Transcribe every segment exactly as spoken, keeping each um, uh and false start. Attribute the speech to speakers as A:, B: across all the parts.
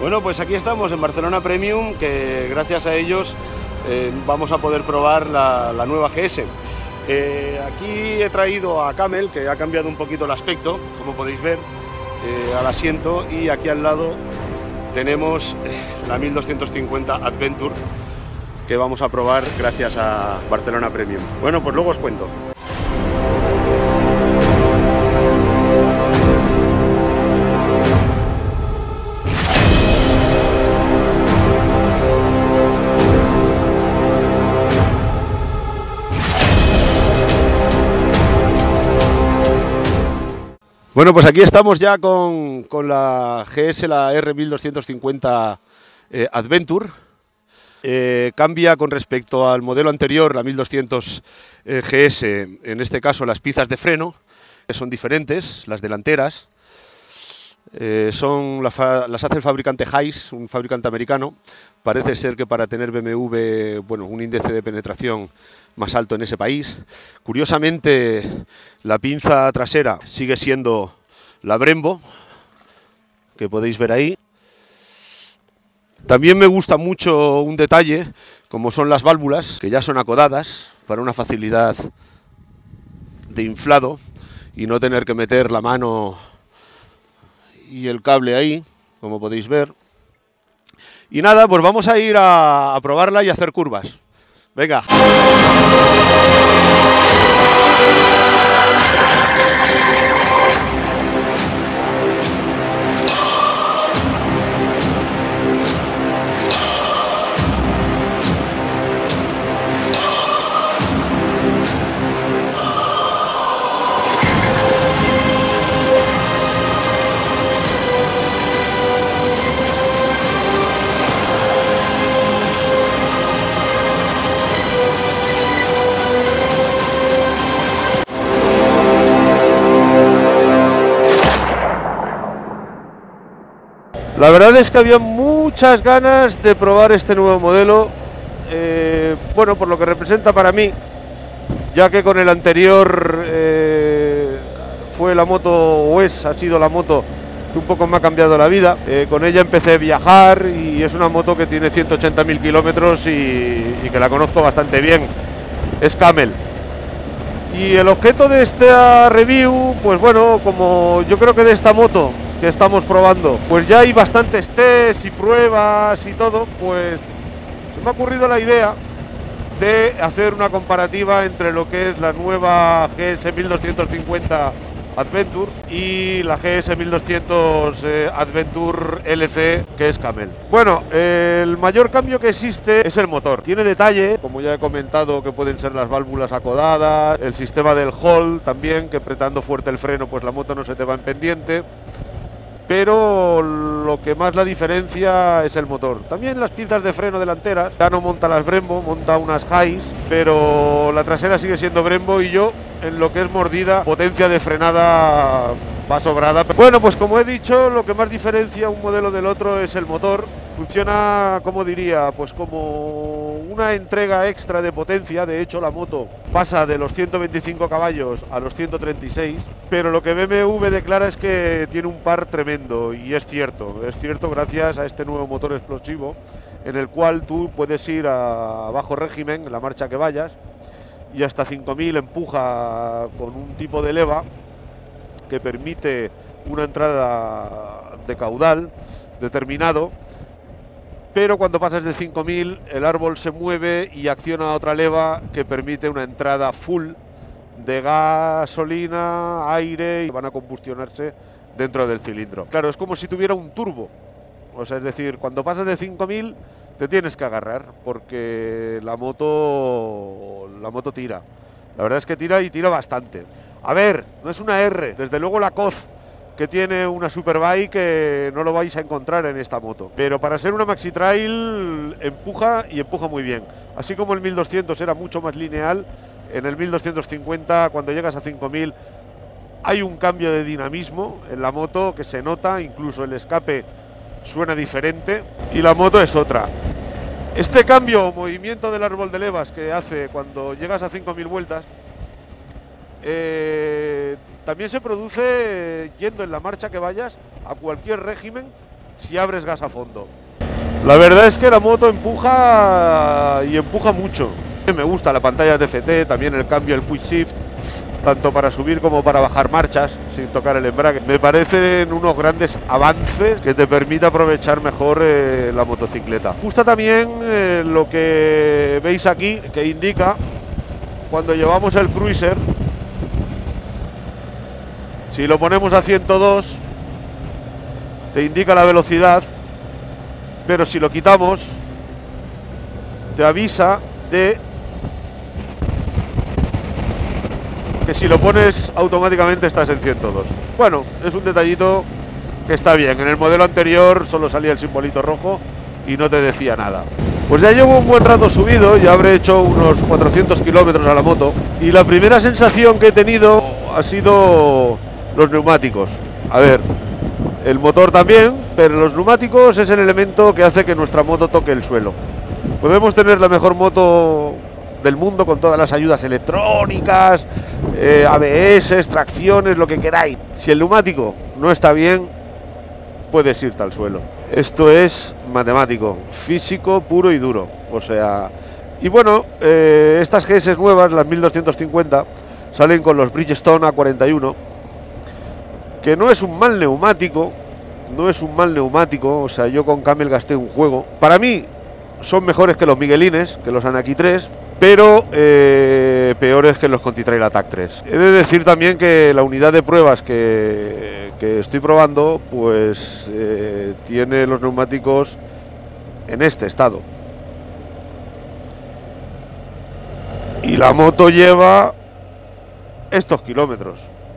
A: Bueno, pues aquí estamos en Barcelona Premium, que gracias a ellos eh, vamos a poder probar la, la nueva G S. Eh, aquí he traído a Camel, que ha cambiado un poquito el aspecto, como podéis ver, eh, al asiento, y aquí al lado tenemos eh, la mil doscientos cincuenta Adventure, que vamos a probar gracias a Barcelona Premium. Bueno, pues luego os cuento. Bueno, pues aquí estamos ya con, con la G S, la R mil doscientos cincuenta eh, Adventure. Eh, cambia con respecto al modelo anterior, la mil doscientos eh, G S, en este caso las piezas de freno, que son diferentes, las delanteras. Eh, son la fa las hace el fabricante Hayes, un fabricante americano. Parece ser que para tener B M W, bueno, un índice de penetración más alto en ese país. Curiosamente, la pinza trasera sigue siendo la Brembo, que podéis ver ahí. También me gusta mucho un detalle, como son las válvulas, que ya son acodadas para una facilidad de inflado y no tener que meter la mano y el cable ahí, como podéis ver. Y nada, pues vamos a ir a, a probarla y a hacer curvas. Venga. La verdad es que había muchas ganas de probar este nuevo modelo, eh, bueno, por lo que representa para mí, ya que con el anterior eh, fue la moto, o es, ha sido la moto que un poco me ha cambiado la vida. Eh, con ella empecé a viajar y es una moto que tiene ciento ochenta mil kilómetros y, y que la conozco bastante bien, es Camel. Y el objeto de esta review, pues bueno, como yo creo que de esta moto que estamos probando, pues ya hay bastantes tests y pruebas y todo, pues se me ha ocurrido la idea de hacer una comparativa entre lo que es la nueva G S mil doscientos cincuenta Adventure y la G S mil doscientos eh, Adventure L C, que es Camel. Bueno, eh, el mayor cambio que existe es el motor. Tiene detalle, como ya he comentado, que pueden ser las válvulas acodadas, el sistema del hold también, que apretando fuerte el freno pues la moto no se te va en pendiente. Pero lo que más la diferencia es el motor. También las pinzas de freno delanteras, ya no monta las Brembo, monta unas Hayes, pero la trasera sigue siendo Brembo y yo, en lo que es mordida, potencia de frenada va sobrada. Bueno, pues como he dicho, lo que más diferencia un modelo del otro es el motor. Funciona, como diría, pues como una entrega extra de potencia. De hecho, la moto pasa de los ciento veinticinco caballos a los ciento treinta y seis, pero lo que B M W declara es que tiene un par tremendo, y es cierto, es cierto gracias a este nuevo motor explosivo, en el cual tú puedes ir a bajo régimen, en la marcha que vayas, y hasta cinco mil empuja con un tipo de leva que permite una entrada de caudal determinado. Pero cuando pasas de cinco mil, el árbol se mueve y acciona otra leva que permite una entrada full de gasolina, aire, y van a combustionarse dentro del cilindro. Claro, es como si tuviera un turbo. O sea, es decir, cuando pasas de cinco mil te tienes que agarrar porque la moto, la moto tira. La verdad es que tira y tira bastante. A ver, no es una R, desde luego la C O Z, que tiene una Superbike, que no lo vais a encontrar en esta moto, pero para ser una Maxi Trail empuja y empuja muy bien. Así como el mil doscientos era mucho más lineal, en el mil doscientos cincuenta cuando llegas a cinco mil hay un cambio de dinamismo en la moto que se nota, incluso el escape suena diferente y la moto es otra. Este cambio o movimiento del árbol de levas que hace cuando llegas a cinco mil vueltas eh, también se produce yendo en la marcha que vayas a cualquier régimen si abres gas a fondo. La verdad es que la moto empuja y empuja mucho. Me gusta la pantalla T F T, también el cambio, el Quick Shift, tanto para subir como para bajar marchas sin tocar el embrague. Me parecen unos grandes avances que te permite aprovechar mejor eh, la motocicleta. Me gusta también eh, lo que veis aquí, que indica cuando llevamos el cruiser. Si lo ponemos a ciento dos, te indica la velocidad, pero si lo quitamos, te avisa de que si lo pones automáticamente estás en ciento dos. Bueno, es un detallito que está bien. En el modelo anterior solo salía el simbolito rojo y no te decía nada. Pues ya llevo un buen rato subido, ya habré hecho unos cuatrocientos kilómetros a la moto, y la primera sensación que he tenido ha sido los neumáticos. A ver, el motor también, pero los neumáticos es el elemento que hace que nuestra moto toque el suelo. Podemos tener la mejor moto del mundo con todas las ayudas electrónicas, eh, A B S, tracciones, lo que queráis. Si el neumático no está bien, puedes irte al suelo. Esto es matemático, físico puro y duro. O sea, y bueno, eh, estas G S nuevas, las mil doscientos cincuenta, salen con los Bridgestone A cuarenta y uno, que no es un mal neumático, no es un mal neumático. O sea, yo con Camel gasté un juego. Para mí son mejores que los Miguelines, que los Anaki tres, pero eh, peores que los Conti Trail Attack tres. He de decir también que la unidad de pruebas que, que estoy probando, pues eh, tiene los neumáticos en este estado. Y la moto lleva estos kilómetros.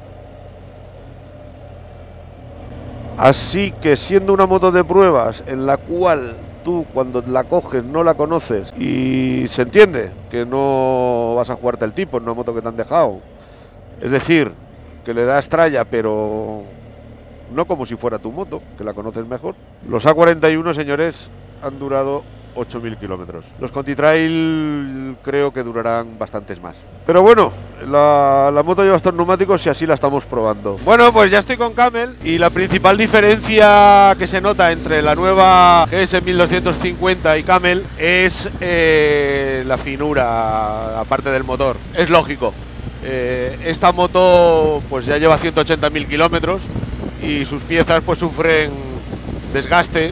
A: Así que siendo una moto de pruebas en la cual tú cuando la coges no la conoces y se entiende que no vas a jugarte el tipo en una moto que te han dejado, es decir, que le das tralla pero no como si fuera tu moto, que la conoces mejor. Los A cuarenta y uno, señores, han durado ocho mil kilómetros. Los Conti Trail creo que durarán bastantes más. Pero bueno, la, la moto lleva estos neumáticos y así la estamos probando. Bueno, pues ya estoy con Camel y la principal diferencia que se nota entre la nueva G S mil doscientos cincuenta y Camel es eh, la finura, aparte del motor. Es lógico. Eh, esta moto pues ya lleva ciento ochenta mil kilómetros y sus piezas pues sufren desgaste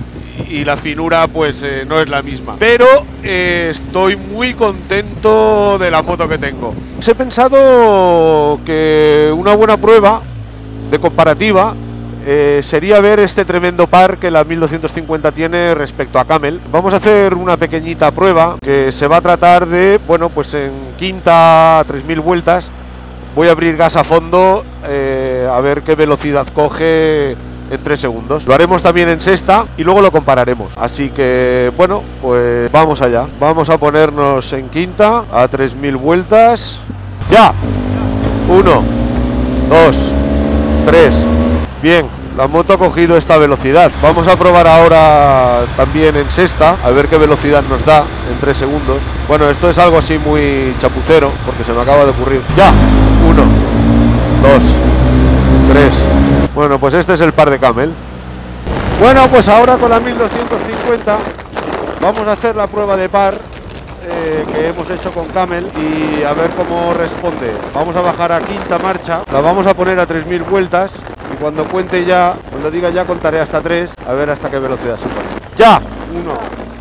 A: y la finura pues eh, no es la misma, pero eh, estoy muy contento de la moto que tengo. He pensado que una buena prueba de comparativa eh, sería ver este tremendo par que la mil doscientos cincuenta tiene respecto a Camel. Vamos a hacer una pequeñita prueba que se va a tratar de, bueno, pues en quinta a tres mil vueltas voy a abrir gas a fondo, eh, a ver qué velocidad coge en tres segundos. Lo haremos también en sexta y luego lo compararemos. Así que bueno, pues vamos allá. Vamos a ponernos en quinta a tres mil vueltas. ¡Ya! Uno, dos, tres. Bien, la moto ha cogido esta velocidad. Vamos a probar ahora también en sexta, a ver qué velocidad nos da en tres segundos. Bueno, esto es algo así muy chapucero, porque se me acaba de ocurrir. ¡Ya! Uno, dos, tres. Bueno, pues este es el par de Camel. Bueno, pues ahora con la mil doscientos cincuenta vamos a hacer la prueba de par eh, que hemos hecho con Camel y a ver cómo responde. Vamos a bajar a quinta marcha, la vamos a poner a tres mil vueltas y cuando cuente ya, cuando diga ya contaré hasta tres, a ver hasta qué velocidad se pone. ¡Ya! Uno,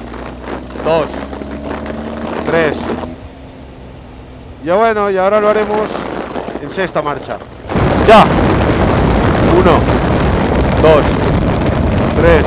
A: dos, tres. Ya bueno, y ahora lo haremos en sexta marcha. ¡Ya! Uno, dos, tres.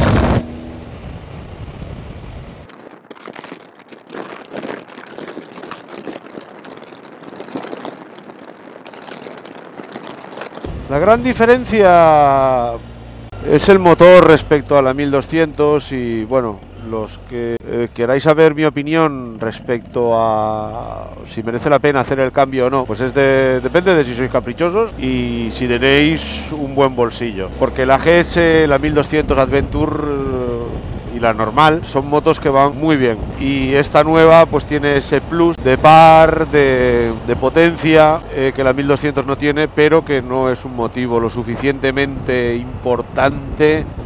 A: La gran diferencia es el motor respecto a la mil doscientos y bueno, los que eh, queráis saber mi opinión respecto a si merece la pena hacer el cambio o no, pues es de, depende de si sois caprichosos y si tenéis un buen bolsillo, porque la G S, la mil doscientos Adventure y la normal son motos que van muy bien y esta nueva pues tiene ese plus de par, de, de potencia eh, que la mil doscientos no tiene, pero que no es un motivo lo suficientemente importante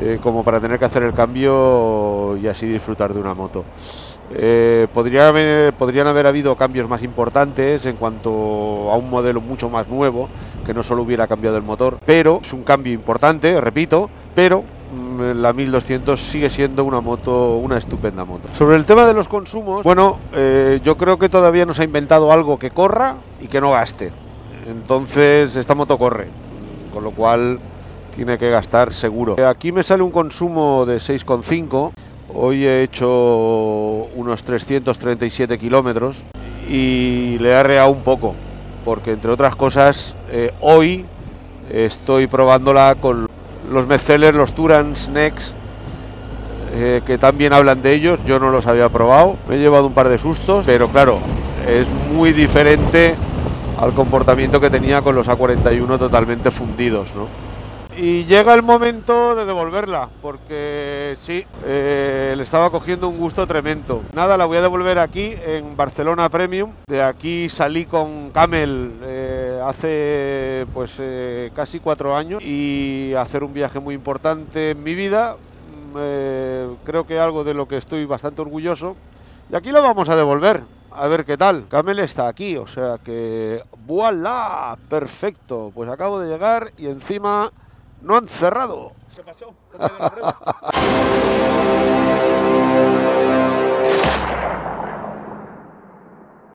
A: eh, como para tener que hacer el cambio y así disfrutar de una moto. Eh, podría haber, podrían haber habido cambios más importantes en cuanto a un modelo mucho más nuevo, que no solo hubiera cambiado el motor, pero es un cambio importante, repito, pero mmm, la mil doscientos sigue siendo una moto, una estupenda moto. Sobre el tema de los consumos, bueno, eh, yo creo que todavía no se ha inventado algo que corra y que no gaste. Entonces esta moto corre, con lo cual tiene que gastar seguro. Aquí me sale un consumo de seis coma cinco. Hoy he hecho unos trescientos treinta y siete kilómetros y le he arreado un poco, porque entre otras cosas eh, hoy estoy probándola con los bestsellers, los Tourance Next, eh, que también hablan de ellos. Yo no los había probado, me he llevado un par de sustos, pero claro, es muy diferente al comportamiento que tenía con los A cuarenta y uno totalmente fundidos, ¿no? Y llega el momento de devolverla, porque sí, eh, le estaba cogiendo un gusto tremendo. Nada, la voy a devolver aquí en Barcelona Premium. De aquí salí con Camel eh, hace pues eh, casi cuatro años y hacer un viaje muy importante en mi vida. Eh, creo que algo de lo que estoy bastante orgulloso. Y aquí lo vamos a devolver. A ver qué tal. Camel está aquí, o sea que ¡voilá! Perfecto. Pues acabo de llegar y encima no han cerrado.
B: ¿Qué pasó? ¿Cómo ha ido la prueba?